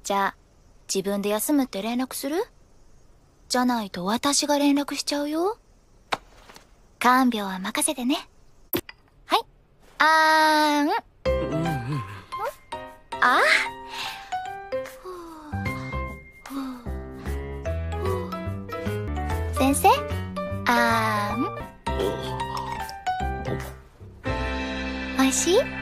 じゃあ、自分で休むって連絡する？じゃないと私が連絡しちゃうよ。看病は任せてね。はい。あーん。あ先生、あーん。おいしい？